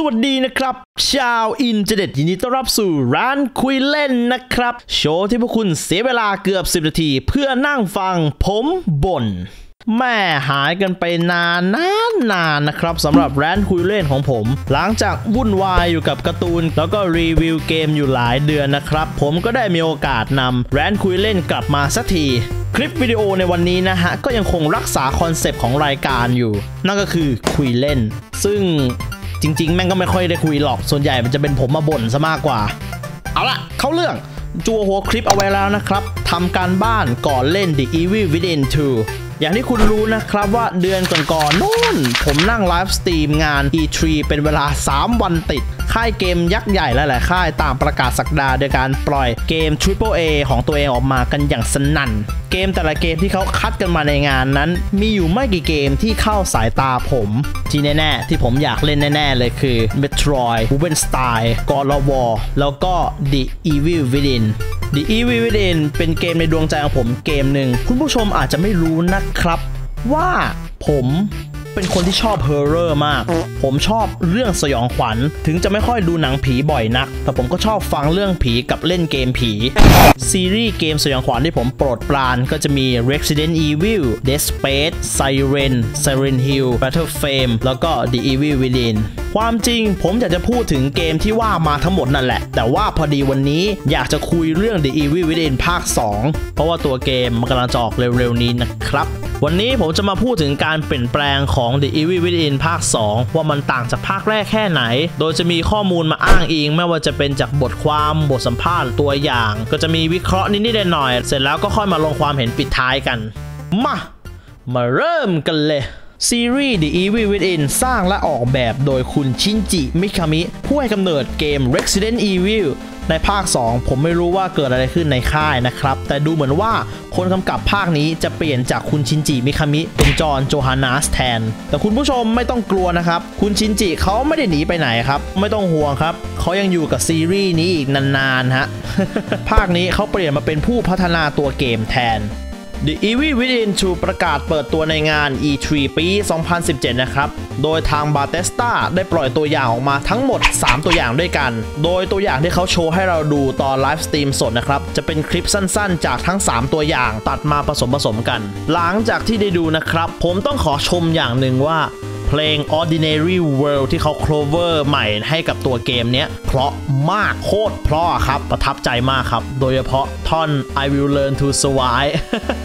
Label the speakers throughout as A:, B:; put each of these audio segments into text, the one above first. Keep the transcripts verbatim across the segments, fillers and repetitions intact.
A: วัสดีนะครับชาวอินเทอร์เน็ตยินดีต้อนรับสู่ร้านคุยเล่นนะครับโชว์ที่พวกคุณเสียเวลาเกือบสิบนาทีเพื่อนั่งฟังผมบ่นแม่หายกันไปนานนานนานนะครับสำหรับร้านคุยเล่นของผมหลังจากวุ่นวายอยู่กับการ์ตูนแล้วก็รีวิวเกมอยู่หลายเดือนนะครับผมก็ได้มีโอกาสนำร้านคุยเล่นกลับมาสักทีคลิปวิดีโอในวันนี้นะฮะก็ยังคงรักษาคอนเซปต์ของรายการอยู่นั่นก็คือคุยเล่นซึ่งจริงๆแม่งก็ไม่ค่อยได้คุยหรอกส่วนใหญ่มันจะเป็นผมมาบ่นซะมากกว่าเอาละเข้าเรื่องจัวหัวคลิปเอาไว้แล้วนะครับทำการบ้านก่อนเล่น The Evil Within ทู อย่างที่คุณรู้นะครับว่าเดือนก่อนๆนู่นผมนั่งไลฟ์สตรีมงาน อี ทรี เป็นเวลาสามวันติดค่ายเกมยักษ์ใหญ่หลายๆค่ายต่างประกาศสักดาโดยการปล่อยเกม ทริปเปิล เอ ของตัวเองออกมากันอย่างสนั่นเกมแต่ละเกมที่เขาคัดกันมาในงานนั้นมีอยู่ไม่กี่เกมที่เข้าสายตาผมที่แน่ๆที่ผมอยากเล่นแน่ๆเลยคือ Metroid Wolfenstein God of War แล้วก็ The Evil Within The Evil Within เป็นเกมในดวงใจของผมเกมหนึ่งคุณผู้ชมอาจจะไม่รู้นะครับว่าผมเป็นคนที่ชอบฮอร์เรอร์มากผมชอบเรื่องสยองขวัญถึงจะไม่ค่อยดูหนังผีบ่อยนักแต่ผมก็ชอบฟังเรื่องผีกับเล่นเกมผีซีรีส์เกมสยองขวัญที่ผมโปรดปรานก็จะมี Resident Evil Dead Space Siren Silent Hill Battleframe แล้วก็ The Evil Within ความจริงผมอยากจะพูดถึงเกมที่ว่ามาทั้งหมดนั่นแหละแต่ว่าพอดีวันนี้อยากจะคุยเรื่อง The Evil Within ภาคสองเพราะว่าตัวเกมมันกำลังจะออกเร็วๆนี้นะครับวันนี้ผมจะมาพูดถึงการเปลี่ยนแปลงของ The Evil Within ภาคสองว่ามันต่างจากภาคแรกแค่ไหนโดยจะมีข้อมูลมาอ้างอิงไม่ว่าจะเป็นจากบทความบทสัมภาษณ์ตัวอย่างก็จะมีวิเคราะห์นิดๆหน่อยๆเสร็จแล้วก็ค่อยมาลงความเห็นปิดท้ายกันมามาเริ่มกันเลยซีรีส์ The Evil Within สร้างและออกแบบโดยคุณชินจิมิคามิผู้ให้กำเนิดเกม Resident Evil ในภาคสองผมไม่รู้ว่าเกิดอะไรขึ้นในค่ายนะครับแต่ดูเหมือนว่าคนกำกับภาคนี้จะเปลี่ยนจากคุณชินจิมิคามิเป็นจอห์นโจฮานาสแทนแต่คุณผู้ชมไม่ต้องกลัวนะครับคุณชินจิเขาไม่ได้หนีไปไหนครับไม่ต้องห่วงครับเขายังอยู่กับซีรีส์นี้อีกนานๆฮะ ภาคนี้เขาเปลี่ยนมาเป็นผู้พัฒนาตัวเกมแทนThe Evil Within ทู ประกาศเปิดตัวในงาน อี ทรี ปี สองพันสิบเจ็ด นะครับโดยทาง Bethesda ได้ปล่อยตัวอย่างออกมาทั้งหมดสามตัวอย่างด้วยกันโดยตัวอย่างที่เขาโชว์ให้เราดูตอนไลฟ์สตรีมสดนะครับจะเป็นคลิปสั้นๆจากทั้งสามตัวอย่างตัดมาผสมผสมกันหลังจากที่ได้ดูนะครับผมต้องขอชมอย่างหนึ่งว่าเพลง Ordinary World ที่เขา cover ใหม่ให้กับตัวเกมเนี้ยเพราะมากโคตรเพราะครับประทับใจมากครับโดยเฉพาะท่อน I will learn to survive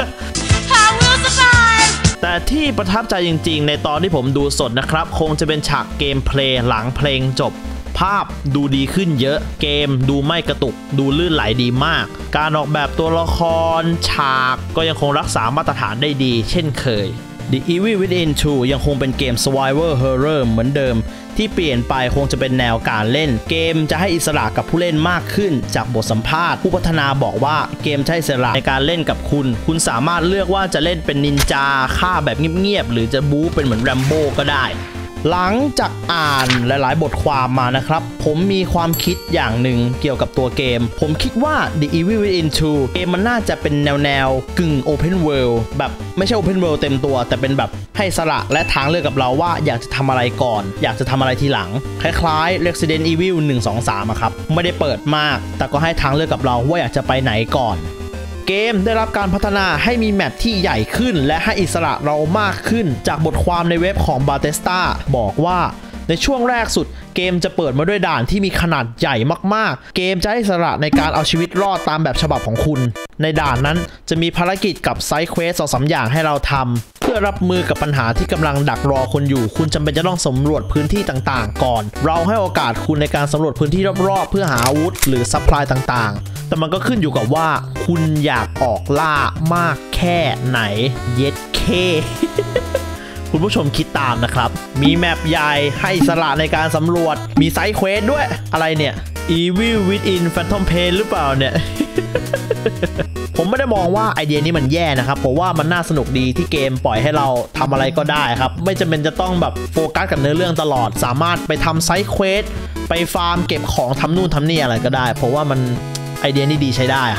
A: แต่ที่ประทับใจจริงๆในตอนที่ผมดูสดนะครับคงจะเป็นฉากเกมเพลย์หลังเพลงจบภาพดูดีขึ้นเยอะเกมดูไม่กระตุกดูลื่นไหลดีมากการออกแบบตัวละครฉากก็ยังคงรักษามาตรฐานได้ดีเช่นเคยThe Evil Within ทู ยังคงเป็นเกม Survivor Horror เหมือนเดิมที่เปลี่ยนไปคงจะเป็นแนวการเล่นเกมจะให้อิสระกับผู้เล่นมากขึ้นจากบทสัมภาษณ์ผู้พัฒนาบอกว่าเกมใช้อิสระในการเล่นกับคุณคุณสามารถเลือกว่าจะเล่นเป็นนินจาฆ่าแบบเงียบๆหรือจะบู๊เป็นเหมือนแรมโบ้ก็ได้หลังจากอ่านหลายๆบทความมานะครับผมมีความคิดอย่างหนึ่งเกี่ยวกับตัวเกมผมคิดว่า The Evil Within ทู เกมมันน่าจะเป็นแนวแนวกึ่ง Open World แบบไม่ใช่ Open World เต็มตัวแต่เป็นแบบให้อิสระและทางเลือกกับเราว่าอยากจะทำอะไรก่อนอยากจะทำอะไรทีหลังคล้ายๆ Resident Evil หนึ่ง สอง สามอะครับไม่ได้เปิดมากแต่ก็ให้ทางเลือกกับเราว่าอยากจะไปไหนก่อนเกมได้รับการพัฒนาให้มีแมปที่ใหญ่ขึ้นและให้อิสระเรามากขึ้นจากบทความในเว็บของ Bethesda บอกว่าในช่วงแรกสุดเกมจะเปิดมาด้วยด่านที่มีขนาดใหญ่มากๆเกมจะให้อิสระในการเอาชีวิตรอดตามแบบฉบับของคุณในด่านนั้นจะมีภารกิจกับไซด์เควสสองสามอย่างให้เราทำเพื่อรับมือกับปัญหาที่กำลังดักรอคุณอยู่คุณจำเป็นจะต้องสำรวจพื้นที่ต่างๆก่อนเราให้โอกาสคุณในการสำรวจพื้นที่รอบๆเพื่อหาอาวุธหรือซัพพลายต่างๆแต่มันก็ขึ้นอยู่กับว่าคุณอยากออกล่ามากแค่ไหนเย็ดเค คุณผู้ชมคิดตามนะครับมีแมปใหญ่ให้อิสระในการสำรวจมีไซด์เควสด้วยอะไรเนี่ย Evil Within Phantom Pain หรือเปล่าเนี่ย ผมไม่ได้มองว่าไอเดียนี้มันแย่นะครับเพราะว่ามันน่าสนุกดีที่เกมปล่อยให้เราทำอะไรก็ได้ครับไม่จำเป็นจะต้องแบบโฟกัสกับเนื้อเรื่องตลอดสามารถไปทำไซด์เควสไปฟาร์มเก็บของทำนู่นทำนี่อะไรก็ได้เพราะว่ามันไอเดียนี้ดีใช้ได้ครับ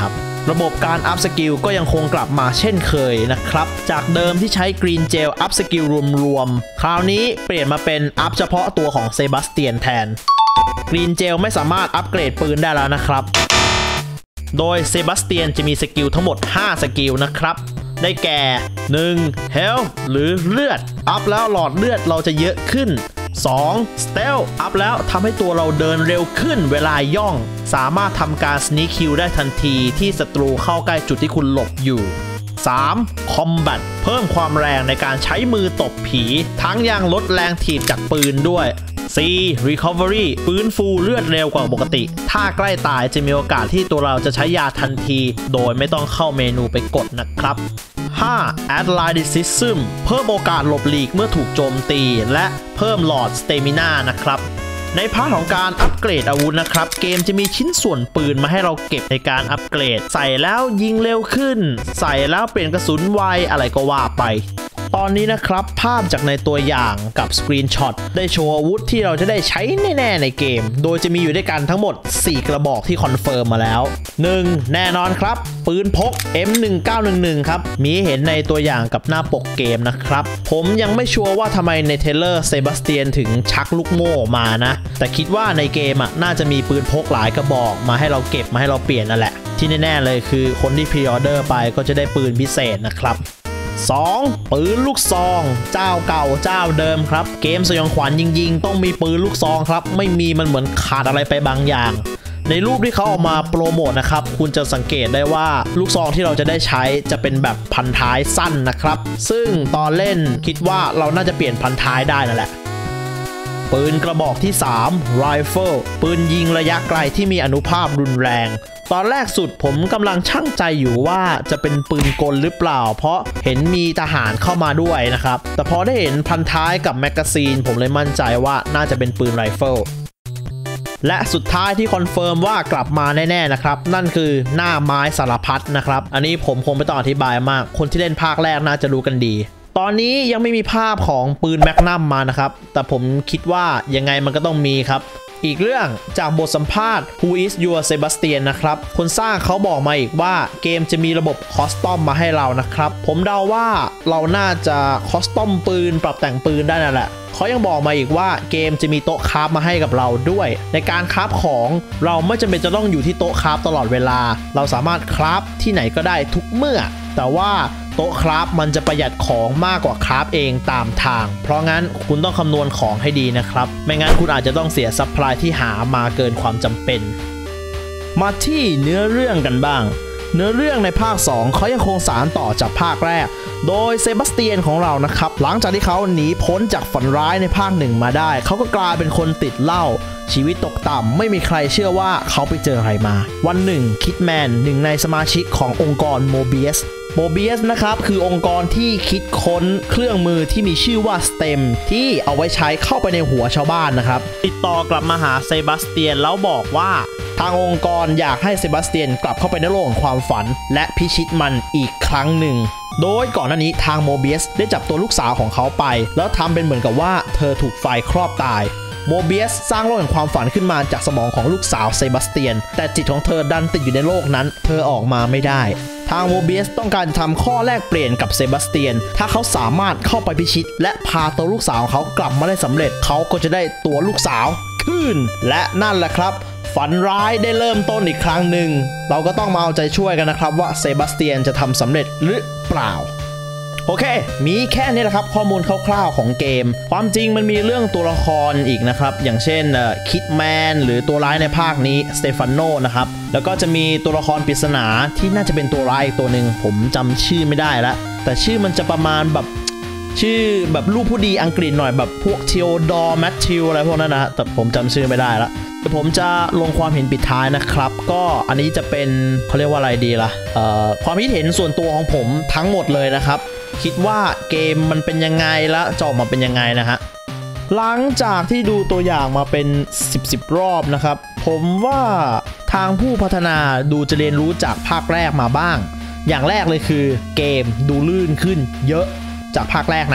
A: ระบบการอัพสกิลก็ยังคงกลับมาเช่นเคยนะครับจากเดิมที่ใช้กรีนเจลอัพสกิลรวมๆคราวนี้เปลี่ยนมาเป็นอัพเฉพาะตัวของเซบาสเตียนแทนกรีนเจลไม่สามารถอัปเกรดปืนได้แล้วนะครับโดยเซบาสเตียนจะมีสกิลทั้งหมดห้าสกิลนะครับได้แก่ หนึ่ง Health หรือเลือดอัพแล้วหลอดเลือดเราจะเยอะขึ้น สอง Stealth อัพแล้วทำให้ตัวเราเดินเร็วขึ้นเวลาย่องสามารถทำการ Sneak Kill ได้ทันทีที่ศัตรูเข้าใกล้จุดที่คุณหลบอยู่ สาม Combat เพิ่มความแรงในการใช้มือตบผีทั้งยังลดแรงถีบจากปืนด้วย สี่ Recovery ฟื้นฟูเลือดเร็วกว่าปกติถ้าใกล้ตายจะมีโอกาสที่ตัวเราจะใช้ยาทันทีโดยไม่ต้องเข้าเมนูไปกดนะครับ ห้า Athleticism เพิ่มโอกาสหลบหลีกเมื่อถูกโจมตีและเพิ่มหลอด Stamina นะครับในพาร์ทของการอัปเกรดอาวุธนะครับเกมจะมีชิ้นส่วนปืนมาให้เราเก็บในการอัปเกรดใส่แล้วยิงเร็วขึ้นใส่แล้วเปลี่ยนกระสุนไวอะไรก็ว่าไปตอนนี้นะครับภาพจากในตัวอย่างกับสกรีนช็อตได้โชว์อาวุธที่เราจะได้ใช้แน่ๆในเกมโดยจะมีอยู่ด้วยกันทั้งหมดสี่กระบอกที่คอนเฟิร์มมาแล้ว หนึ่ง แน่นอนครับปืนพก เอ็ม หนึ่งเก้าหนึ่งหนึ่ง ครับมีเห็นในตัวอย่างกับหน้าปกเกมนะครับผมยังไม่ชัวร์ว่าทำไมในเทเลอร์เซบาสเตียนถึงชักลูกโม่มานะแต่คิดว่าในเกมอ่ะน่าจะมีปืนพกหลายกระบอกมาให้เราเก็บมาให้เราเปลี่ยนนั่นแหละที่แน่ๆเลยคือคนที่พรีออเดอร์ไปก็จะได้ปืนพิเศษนะครับสอง ปืนลูกซองเจ้าเก่าเจ้าเดิมครับเกมสยองขวัญยิงๆต้องมีปืนลูกซองครับไม่มีมันเหมือนขาดอะไรไปบางอย่างในรูปที่เขาออกมาโปรโมทนะครับคุณจะสังเกตได้ว่าลูกซองที่เราจะได้ใช้จะเป็นแบบพันท้ายสั้นนะครับซึ่งตอนเล่นคิดว่าเราน่าจะเปลี่ยนพันท้ายได้นั่นแหละปืนกระบอกที่ สาม Rifle ปืนยิงระยะไกลที่มีอานุภาพรุนแรงตอนแรกสุดผมกำลังชั่งใจอยู่ว่าจะเป็นปืนกลหรือเปล่าเพราะเห็นมีทหารเข้ามาด้วยนะครับแต่พอได้เห็นพันท้ายกับแมกกาซีนผมเลยมั่นใจว่าน่าจะเป็นปืนไรเฟิลและสุดท้ายที่คอนเฟิร์มว่ากลับมาแน่ๆนะครับนั่นคือหน้าไม้สารพัดนะครับอันนี้ผมคงไม่ต้องอธิบายมากคนที่เล่นภาคแรกน่าจะรู้กันดีตอนนี้ยังไม่มีภาพของปืนแมกนัมมานะครับแต่ผมคิดว่ายังไงมันก็ต้องมีครับอีกเรื่องจากบทสัมภาษณ์ Who is your Sebastian นะครับคนสร้างเขาบอกมาอีกว่าเกมจะมีระบบคอสตอมมาให้เรานะครับผมเดาว่าเราน่าจะคอสตอมปืนปรับแต่งปืนได้นั่นแหละเขายังบอกมาอีกว่าเกมจะมีโต๊ะคราฟมาให้กับเราด้วยในการคราฟของเราไม่จำเป็นจะต้องอยู่ที่โต๊ะคราฟตลอดเวลาเราสามารถคราฟที่ไหนก็ได้ทุกเมื่อแต่ว่าโต๊ะคราฟมันจะประหยัดของมากกว่าคราฟเองตามทางเพราะงั้นคุณต้องคำนวณของให้ดีนะครับไม่งั้นคุณอาจจะต้องเสียซัพพลายที่หามาเกินความจำเป็นมาที่เนื้อเรื่องกันบ้างเนื้อเรื่องในภาคสองเขายังคงสานต่อจากภาคแรกโดยเซบาสเตียนของเรานะครับหลังจากที่เขาหนีพ้นจากฝันร้ายในภาคหนึ่งมาได้เขาก็กลายเป็นคนติดเหล้าชีวิตตกต่ำไม่มีใครเชื่อว่าเขาไปเจออะไรมาวันหนึ่งคิดแมนหนึ่งในสมาชิกขององค์กรโมเบียสโมเบียสนะครับคือองค์กรที่คิดค้นเครื่องมือที่มีชื่อว่าสเต็มที่เอาไว้ใช้เข้าไปในหัวชาวบ้านนะครับติดต่อกลับมาหาเซบาสเตียนแล้วบอกว่าทางองค์กรอยากให้เซบาสเตียนกลับเข้าไปในโลกของความฝันและพิชิตมันอีกครั้งหนึ่งโดยก่อนหน้านี้ทางโมเบียสได้จับตัวลูกสาวของเขาไปแล้วทำเป็นเหมือนกับว่าเธอถูกไฟครอบตายโมเบียสสร้างโลกแห่งความฝันขึ้นมาจากสมองของลูกสาวเซบาสเตียนแต่จิตของเธอดันติดอยู่ในโลกนั้นเธอออกมาไม่ได้ทางโมเบียสต้องการทำข้อแลกเปลี่ยนกับเซบาสเตียนถ้าเขาสามารถเข้าไปพิชิตและพาตัวลูกสาวของเขากลับมาได้สำเร็จเขาก็จะได้ตัวลูกสาวคืนและนั่นแหละครับฝันร้ายได้เริ่มต้นอีกครั้งหนึ่งเราก็ต้องมาเอาใจช่วยกันนะครับว่าเซบาสเตียนจะทำสำเร็จหรือเปล่าโอเคมีแค่นี้แหละครับข้อมูลคร่าวๆของเกมความจริงมันมีเรื่องตัวละครอีกนะครับอย่างเช่นคิดแมนหรือตัวร้ายในภาคนี้สเตฟานโนนะครับแล้วก็จะมีตัวละครปริศนาที่น่าจะเป็นตัวร้ายอีกตัวหนึ่งผมจำชื่อไม่ได้แล้วแต่ชื่อมันจะประมาณแบบชื่อแบบลูกผู้ดีอังกฤษหน่อยแบบพวกเทโอดอร์แมทธิวอะไรพวกนั้นนะแต่ผมจำชื่อไม่ได้ละเดี๋ยวผมจะลงความเห็นปิดท้ายนะครับก็อันนี้จะเป็นเขาเรียกว่าอะไรดีล่ะเอ่อความคิดเห็นส่วนตัวของผมทั้งหมดเลยนะครับคิดว่าเกมมันเป็นยังไงและจะออกมาเป็นยังไงนะฮะหลังจากที่ดูตัวอย่างมาเป็นสิบ สิบรอบนะครับผมว่าทางผู้พัฒนาดูจะเรียนรู้จากภาคแรกมาบ้างอย่างแรกเลยคือเกมดูลื่นขึ้นเยอะจากภาคแรกนะ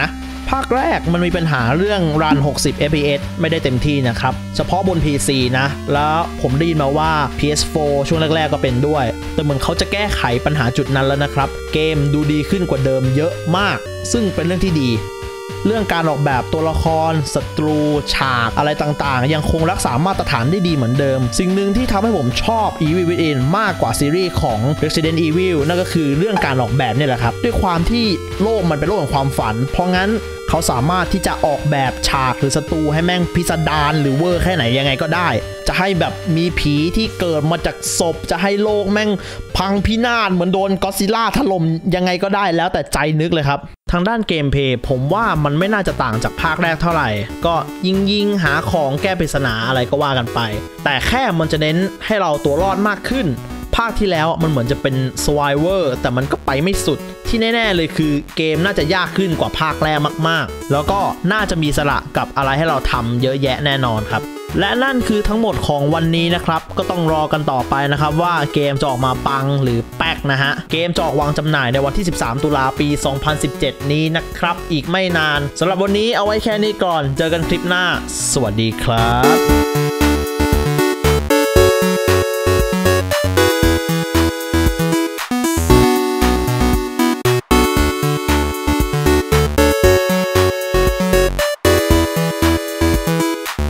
A: ภาคแรกมันมีปัญหาเรื่องรันหกสิบ เอฟ พี เอส ไม่ได้เต็มที่นะครับเฉพาะบน พี ซี นะแล้วผมได้ยินมาว่า พี เอส โฟร์ ช่วงแรกๆก็เป็นด้วยแต่เหมือนเขาจะแก้ไขปัญหาจุดนั้นแล้วนะครับเกมดูดีขึ้นกว่าเดิมเยอะมากซึ่งเป็นเรื่องที่ดีเรื่องการออกแบบตัวละครศัตรูฉากอะไรต่างๆยังคงรักษามาตรฐานได้ดีเหมือนเดิมสิ่งหนึ่งที่ทำให้ผมชอบ Evil Within มากกว่าซีรีส์ของ Resident Evil นั่นก็คือเรื่องการออกแบบนี่แหละครับด้วยความที่โลกมันเป็นโลกแห่งความฝันเพราะงั้นเขาสามารถที่จะออกแบบฉากหรือศัตรูให้แม่งพิสดารหรือเวอร์แค่ไหนยังไงก็ได้จะให้แบบมีผีที่เกิดมาจากศพจะให้โลกแม่งพังพินาศเหมือนโดนก็อดซิลล่าถล่มยังไงก็ได้แล้วแต่ใจนึกเลยครับทางด้านเกมเพลย์ผมว่ามันไม่น่าจะต่างจากภาคแรกเท่าไหร่ก็ยิงยิงหาของแก้ปริศนาอะไรก็ว่ากันไปแต่แค่มันจะเน้นให้เราตัวรอดมากขึ้นภาคที่แล้วมันเหมือนจะเป็น Survivor แต่มันก็ไปไม่สุดที่แน่ๆเลยคือเกมน่าจะยากขึ้นกว่าภาคแรกมากๆแล้วก็น่าจะมีสระกับอะไรให้เราทำเยอะแยะแน่นอนครับและนั่นคือทั้งหมดของวันนี้นะครับก็ต้องรอกันต่อไปนะครับว่าเกมจะออกมาปังหรือแป๊กนะฮะเกมจะออกวางจำหน่ายในวันที่สิบสามตุลาปี สองพันสิบเจ็ด นี้นะครับอีกไม่นานสำหรับวันนี้เอาไว้แค่นี้ก่อนเจอกันคลิปหน้าสวัสดีครับ